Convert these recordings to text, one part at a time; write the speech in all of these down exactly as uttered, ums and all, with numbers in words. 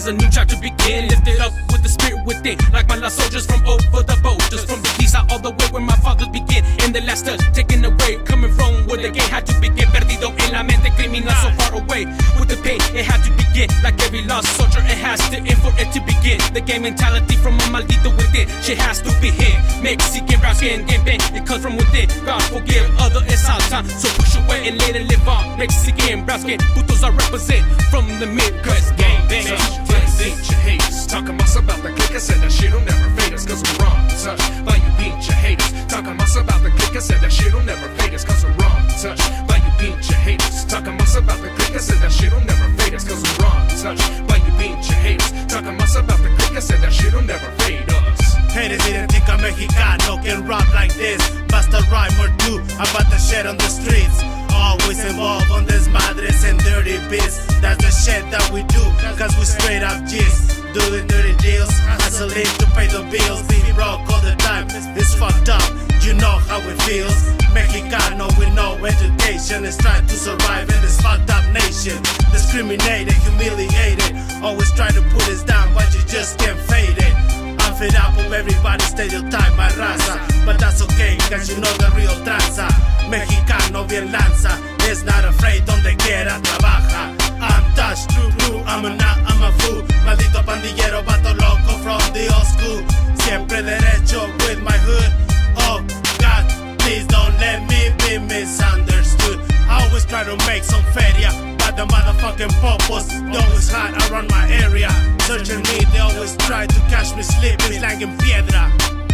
is a new chapter begin. Lifted up with the spirit within, like my lost soldiers from over the boat. Just from the east out all the way where my fathers begin. In the last touch, taken away, coming from where the game had to begin. Perdido en la mente criminal, so far away. With the pain, it had to begin. Like every lost soldier, it has to end for it to begin. The game mentality from a maldito within, shit has to be hit. Mexican rap skin, game bang, it comes from within. God forgive, other it's our time, so push away and let it live on. Mexican rap skin, putos I represent from the Midwest. Gang bang, beat your haters. Talking us about the click, I said that shit'll never fade us, cause we're wrong touch. By you beat your haters. Talking us about the click, I said that shit'll never fade us, cause we're wrong touch. By you beat your haters. Talking us about the click, I said that shit'll never fade us, cause we're wrong touch. By you beat your haters. Talking us about the click, I said that shit'll never fade us. Haters identica mexicano can rap like this. Bust a rhyme or two about the shit on the streets. Always involved on this madres and dirty beats. That's the shit that we do, cause we straight up G's. Doing dirty deals, hustling to pay the bills. Being broke all the time, it's fucked up, you know how it feels. Mexicano with no education is trying to survive in this fucked up nation. Discriminated, humiliated, always try to put us down, but you just can't fade it. I'm fed up of everybody stereotype my raza, but that's okay, cause you know the real tranza. Mexicano bien lanza, is not afraid donde quiera trabaja. I'm touched, true blue, I'm a not, I'm a fool. Maldito pandillero, vato loco from the old school. Siempre derecho with my hood. Oh God, please don't let me be misunderstood. I always try to make some feria, but the motherfucking popos they always hide around my area. Searching me, they always try to catch me sleeping like in piedra.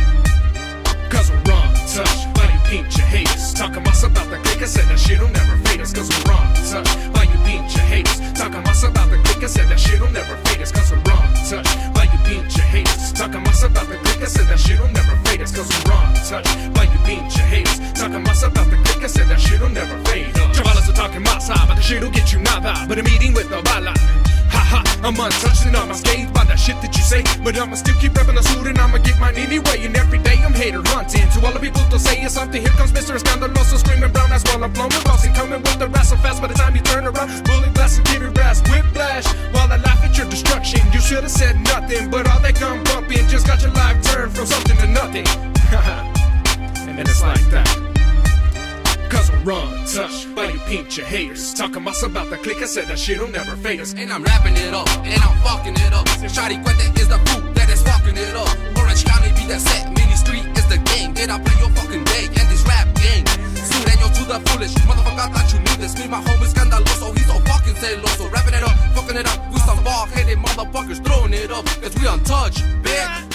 Cause we're wrong touch. By you beat your haters. Talking us about the click, I said that shit'll never fade us, cause we're wrong touch. By you beat your haters. Talking us about the click, I said that shit'll never fade us, cause we're wrong touch. By you beat your haters. Talking us about the click, I said that shit'll never fade us, cause we're wrong touch. By you beat your haters. Talking us about the click, I said that shit'll never fade us. Chavalas are talking masa, but the shit'll get you nada. But a meeting with a bala. Haha, I'm untouched and I'm unscathed by that shit that you say. But I'ma still keep reppin' the suit and I'ma get mine anyway. And every day I'm hater hunting. To all the people to say something, here comes Mister Scandaloso screaming brown as well. I'm blowing boss and coming with the rest so fast. By the time you turn around, bullet blast and give your ass whiplash. While I laugh at your destruction, you should've said nothing. But all that come bumping just got your life turned from something to nothing. And it's like that. Cause we're wrong touch, but you paint your haters. Talking us about the click, I said that shit'll never fade us. And I'm wrapping it up, and I'm fucking it up. Shawty Cuente is the fruit that is fucking it up. Orange County be the set, Mini Street is the game. Get up in your fucking day, and this rap game. Sureño to the foolish, motherfucker, I thought you knew this. Me, my homie Scandaloso, he's so fucking celoso. Wrapping it up, fucking it up. We some ball-headed motherfuckers throwing it up, cause we untouched, bitch.